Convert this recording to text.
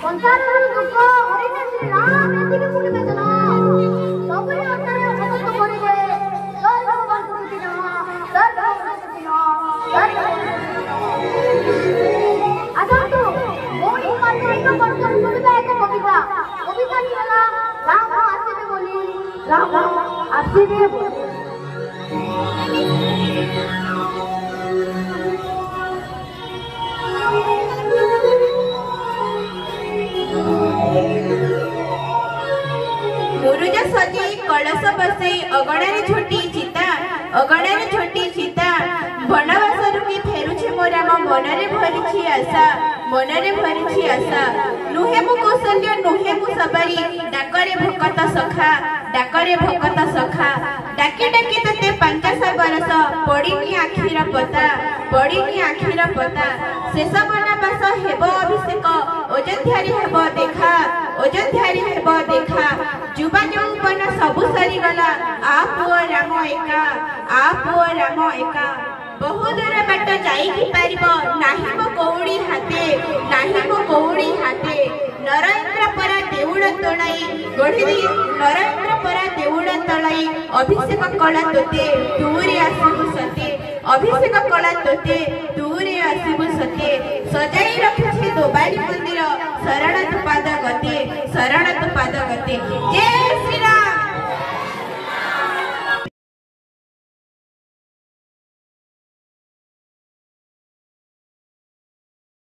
संसारर दुख हरिने श्री राम एतिके पुटी बेचना सबरी अंतरे भगत करिबे जय भगवान कृष्ण जय भगवान कृष्ण जय आजंतु मोही माध्यमिक वर्ष सुविधा एक कविता कविता निला राम आसीबे बोली राम आसीबे बोली मुरुज सजी कलश बसे अगणारे छोटी चिता अगणारे छोटी चिता बनवास रुकी फेरुछे मो राम मनरे भरिछि आशा मनरे भरिछि आशा नुहे मु कौशल्य नुहे मु सबरी डाकरे भकत सखा डाकरे भकत सखा डाकी डाकी तते 500 बरस पड़िनी आखिर पता पड़िनी आखिर पता शेष बनवास हेब अभिषेक अयोध्यारे हेब देखा अयोध्यारे हेब देखा जुबा यौवन सबु सरी गला आ पुओ राम एका आ पुओ राम एका बहु दूर बाट जाई पारिबो नाही मो कौड़ी हाते नाही मो कौड़ी हाते नरेंद्र परा देउड़ तळाई गढी नरेंद्र परा देउड़ तळाई अभिषेक कला तोते दूरे आसीबु सते अभिषेक कला तोते दूरे आसीबु सते सजाई रखिछि दोबाड़ी मंदिर शरण पाद गते शरण पाद गते जय श्री राम।